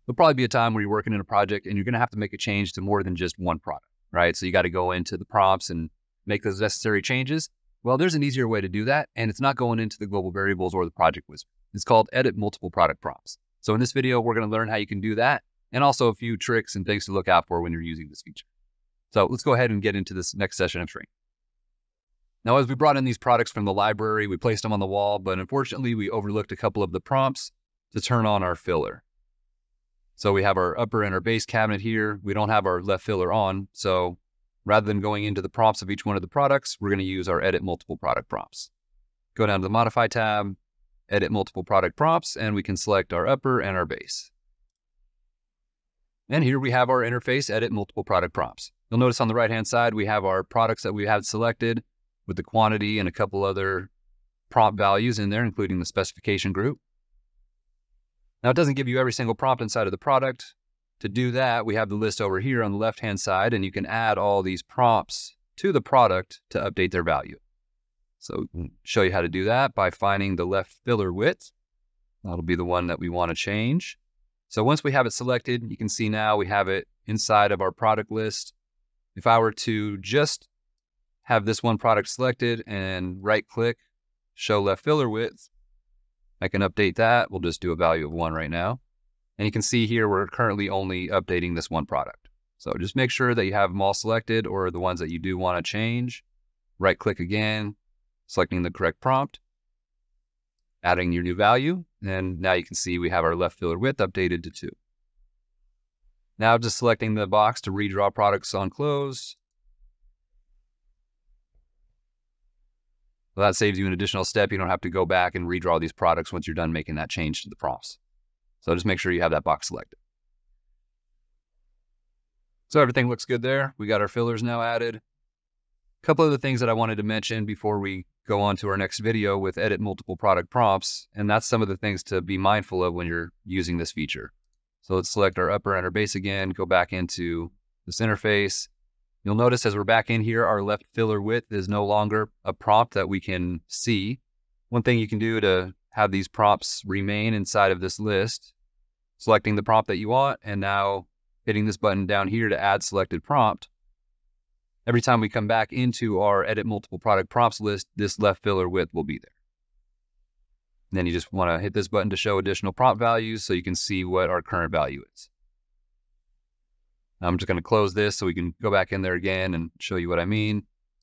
there'll probably be a time where you're working in a project and you're going to have to make a change to more than just one product, right? So you got to go into the prompts and make those necessary changes. Well, there's an easier way to do that, and it's not going into the global variables or the project wizard. It's called Edit Multiple Product Prompts. So in this video, we're going to learn how you can do that, and also a few tricks and things to look out for when you're using this feature. So let's go ahead and get into this next session of training. Now, as we brought in these products from the library, we placed them on the wall, but unfortunately, we overlooked a couple of the prompts to turn on our filler. So we have our upper and our base cabinet here. We don't have our left filler on, so rather than going into the prompts of each one of the products, we're going to use our Edit Multiple Product Prompts. Go down to the Modify tab, Edit Multiple Product Prompts, and we can select our upper and our base. And here we have our interface, Edit Multiple Product Prompts. You'll notice on the right-hand side, we have our products that we have selected with the quantity and a couple other prompt values in there, including the specification group. Now, it doesn't give you every single prompt inside of the product. To do that, we have the list over here on the left-hand side, and you can add all these prompts to the product to update their value. So we'll show you how to do that by finding the left filler width. That'll be the one that we want to change. So once we have it selected, you can see now we have it inside of our product list. If I were to just have this one product selected and right-click, show left filler width, I can update that. We'll just do a value of 1 right now. And you can see here, we're currently only updating this one product. So just make sure that you have them all selected or the ones that you do want to change. Right-click again, selecting the correct prompt, adding your new value. And now you can see we have our left filler width updated to 2. Now just selecting the box to redraw products on close. Well, that saves you an additional step. You don't have to go back and redraw these products once you're done making that change to the prompts. So just make sure you have that box selected. So everything looks good there. We got our fillers now added. A couple of the things that I wanted to mention before we go on to our next video with Edit Multiple Product Prompts, and that's some of the things to be mindful of when you're using this feature. So let's select our upper and our base again, go back into this interface. You'll notice as we're back in here, our left filler width is no longer a prompt that we can see. One thing you can do to have these prompts remain inside of this list, selecting the prompt that you want, and now hitting this button down here to add selected prompt. Every time we come back into our Edit Multiple Product Prompts list, this left filler width will be there. And then you just want to hit this button to show additional prompt values so you can see what our current value is. I'm just going to close this so we can go back in there again and show you what I mean.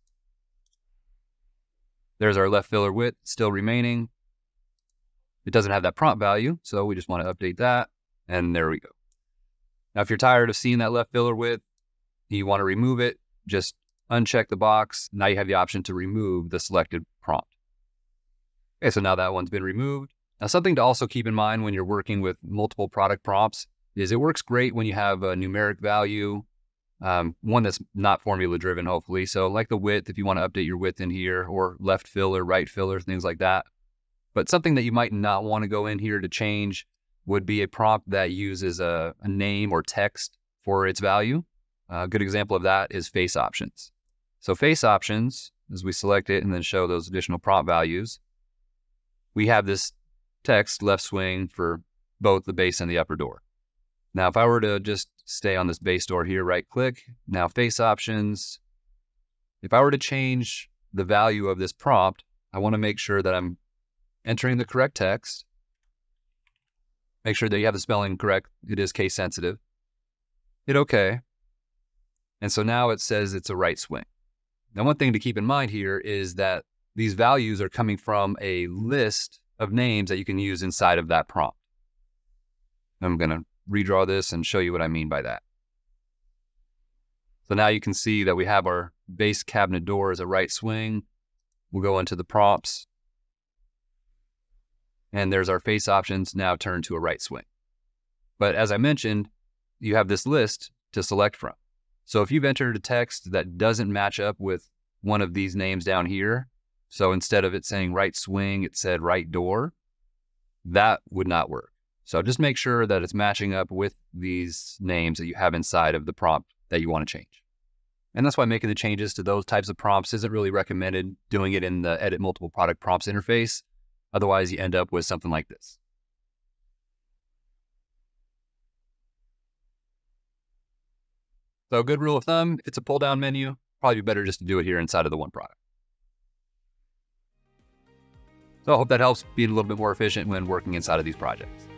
There's our left filler width still remaining. It doesn't have that prompt value, so we just want to update that. And there we go. Now, if you're tired of seeing that left filler width, you want to remove it, just uncheck the box. Now you have the option to remove the selected prompt. Okay, so now that one's been removed. Now, something to also keep in mind when you're working with multiple product prompts is it works great when you have a numeric value, one that's not formula driven, hopefully. So like the width, if you want to update your width in here, or left filler, right filler, things like that. But something that you might not want to go in here to change would be a prompt that uses a name or text for its value. A good example of that is face options. So face options, as we select it and then show those additional prompt values, we have this text left swing for both the base and the upper door. Now, if I were to just stay on this base door here, right click, now face options. If I were to change the value of this prompt, I want to make sure that I'm entering the correct text. Make sure that you have the spelling correct. It is case sensitive. Hit OK. And so now it says it's a right swing. Now, one thing to keep in mind here is that these values are coming from a list of names that you can use inside of that prompt. I'm going to redraw this and show you what I mean by that. So now you can see that we have our base cabinet door as a right swing. We'll go into the prompts. And there's our face options now turned to a right swing. But as I mentioned, you have this list to select from. So if you've entered a text that doesn't match up with one of these names down here, so instead of it saying right swing, it said right door, that would not work. So just make sure that it's matching up with these names that you have inside of the prompt that you want to change. And that's why making the changes to those types of prompts isn't really recommended doing it in the Edit Multiple Product Prompts interface. Otherwise, you end up with something like this. So a good rule of thumb, if it's a pull down menu, probably better just to do it here inside of the one product. So I hope that helps be a little bit more efficient when working inside of these projects.